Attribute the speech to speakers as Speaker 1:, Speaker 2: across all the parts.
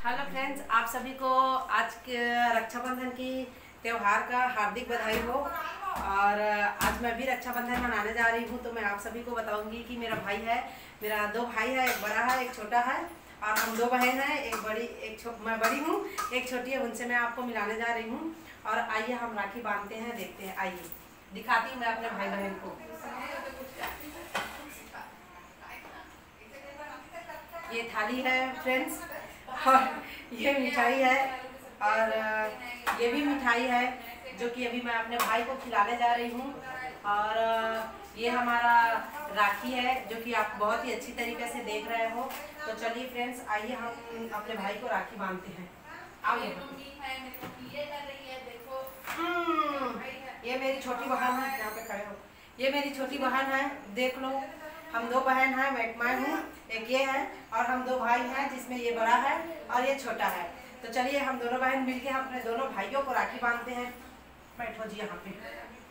Speaker 1: Hello friends, आप सभी को आज के रक्षाबंधन की त्यौहार का हार्दिक बधाई हो। और आज मैं भी रक्षाबंधन मनाने जा रही हूँ, तो मैं आप सभी को बताऊंगी कि मेरा भाई है, मेरा दो भाई है, एक बड़ा है एक छोटा है, और हम दो बहन हैं, एक बड़ी मैं बड़ी हूँ, एक छोटी है, उनसे मैं आपको मिलाने जा रही हूँ। और आइए हम राखी बांधते हैं, देखते हैं, आइए दिखाती हूँ मैं अपने भाई बहन को। ये थाली है फ्रेंड्स, और ये मिठाई है, और ये भी मिठाई है जो कि अभी मैं अपने भाई को खिलाने जा रही हूँ। और ये हमारा राखी है जो कि आप बहुत ही अच्छी तरीके से देख रहे हो। तो चलिए फ्रेंड्स, आइए हम अपने भाई को राखी बांधते हैं। ये मेरी छोटी बहन है, यहाँ पे खड़े हो। ये मेरी छोटी बहन है, देख लो। हम दो बहन हैं, मैं हूँ, एक ये है, और हम दो भाई हैं जिसमें ये बड़ा है और ये छोटा है। तो चलिए हम दोनों बहन मिलके अपने दोनों भाइयों को राखी बांधते हैं। बैठो जी यहाँ पे।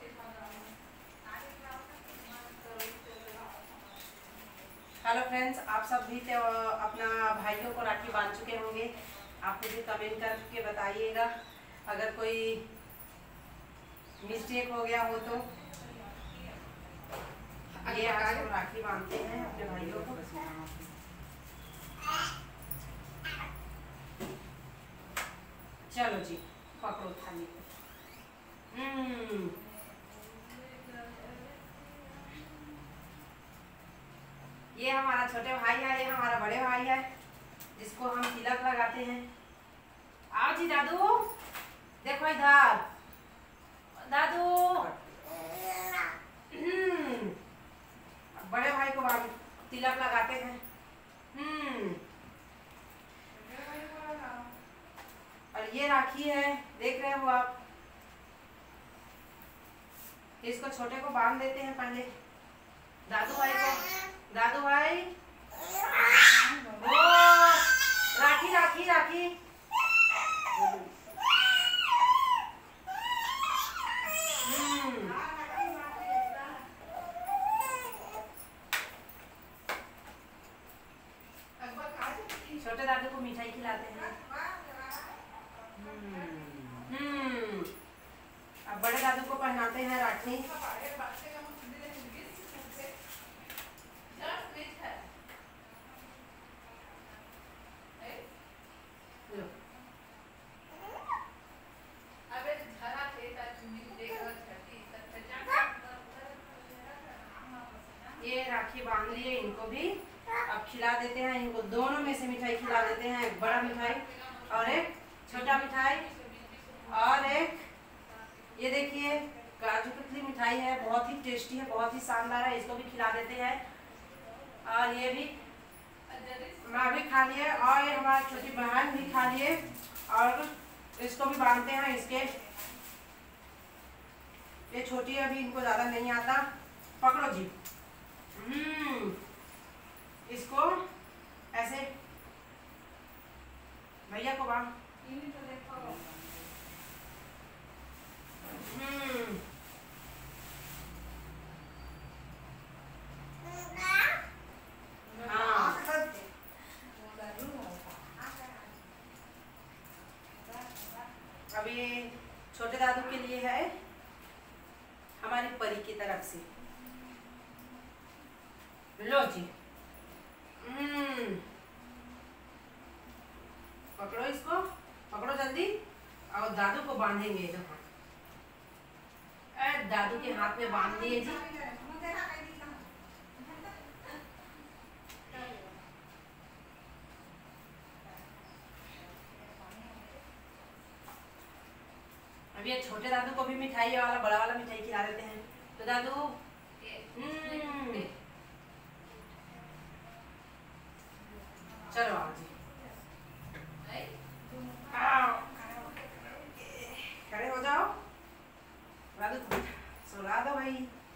Speaker 1: हेलो फ्रेंड्स, आप सब भी तो अपना भाइयों को राखी बांध चुके होंगे। आप मुझे कमेंट करके बताइएगा अगर कोई मिस्टेक हो गया हो तो। ये आज हम राखी बांधते हैं अपने भाइयों को। चलो जी, पकड़ो थाली को। ये हमारा छोटे भाई है, ये हमारा बड़े भाई है, जिसको हम तिलक लगाते हैं। आओ जी दादू, देखो इधर दादू। बड़े भाई को तिलक लगाते हैं। और ये राखी है, देख रहे हो आप। इसको छोटे को बांध देते हैं पहले, दादू भाई को। दादू भाई, ओ राखी राखी राखी। छोटे दादू को मिठाई खिलाते हैं। अब बड़े दादू को पहनाते हैं राखी। ये राखी बांध लिए, इनको भी अब खिला देते हैं। इनको दोनों में से मिठाई खिला देते हैं, एक बड़ा मिठाई और एक छोटा मिठाई। और एक ये देखिए काजू कतली मिठाई है, बहुत ही टेस्टी है, बहुत ही शानदार है, इसको भी खिला देते हैं। और ये भी मैं भी खा लिए, और ये हमारी छोटी बहन भी खा लिए, और इसको भी बांधते हैं। इसके ये छोटी है, अभी इनको ज्यादा नहीं आता। पकड़ो जी। इसको ऐसे भैया को बांध। अब ये छोटे दादू के लिए है, हमारी परी की तरफ से। लो जी। पकड़ो इसको, पकड़ो जल्दी, और दादू को बांधेंगे। दादू के हाथ में बांध दिए जी। अब ये छोटे दादू को भी मिठाई वाला बड़ा वाला मिठाई खिला देते हैं। तो दादू चलो आओ जी, खड़े हो जाओ। दादू सुला दो भाई।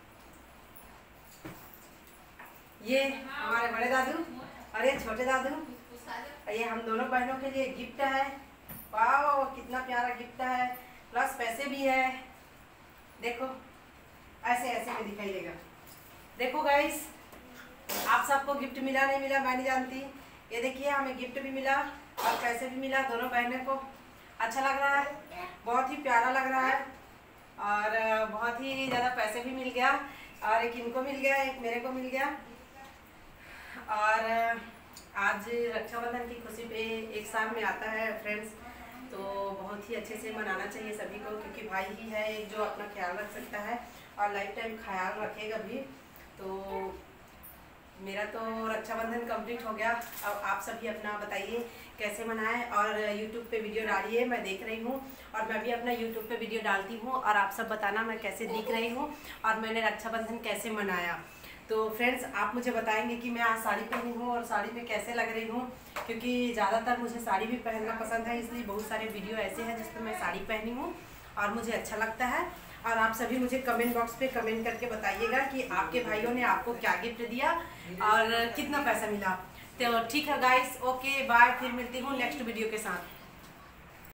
Speaker 1: ये हमारे बड़े दादू और ये छोटे दादू, ये हम दोनों बहनों के लिए गिफ्ट है। वाओ, कितना प्यारा गिफ्ट है, प्लस पैसे भी है। देखो ऐसे ऐसे में दिखाइएगा। देखो गाइस, आप सबको गिफ्ट मिला नहीं मिला मैं नहीं जानती। ये देखिए हमें गिफ्ट भी मिला और पैसे भी मिला, दोनों बहनों को अच्छा लग रहा है, बहुत ही प्यारा लग रहा है और बहुत ही ज़्यादा पैसे भी मिल गया और एक इनको मिल गया, एक मेरे को मिल गया। और आज रक्षाबंधन की खुशी पे एक साथ में आता है फ्रेंड्स, तो बहुत ही अच्छे से मनाना चाहिए सभी को, क्योंकि भाई ही है एक जो अपना ख्याल रख सकता है और लाइफ टाइम ख्याल रखेगा भी। तो मेरा तो रक्षाबंधन कंप्लीट हो गया। अब आप सभी अपना बताइए कैसे मनाएं और यूट्यूब पे वीडियो डालिए, मैं देख रही हूँ और मैं भी अपना यूट्यूब पे वीडियो डालती हूँ और आप सब बताना मैं कैसे दिख रही हूँ और मैंने रक्षाबंधन कैसे मनाया। तो फ्रेंड्स आप मुझे बताएंगे कि मैं आज साड़ी पहनी हूँ और साड़ी में कैसे लग रही हूँ, क्योंकि ज़्यादातर मुझे साड़ी भी पहनना पसंद है, इसलिए बहुत सारे वीडियो ऐसे हैं जिसमें मैं साड़ी पहनी हूँ और मुझे अच्छा लगता है। और आप सभी मुझे कमेंट बॉक्स पे कमेंट करके बताइएगा कि आपके भाइयों ने आपको क्या गिफ्ट दिया और कितना पैसा मिला। तो ठीक है गाइस, ओके बाय, फिर मिलती हूँ नेक्स्ट वीडियो के साथ।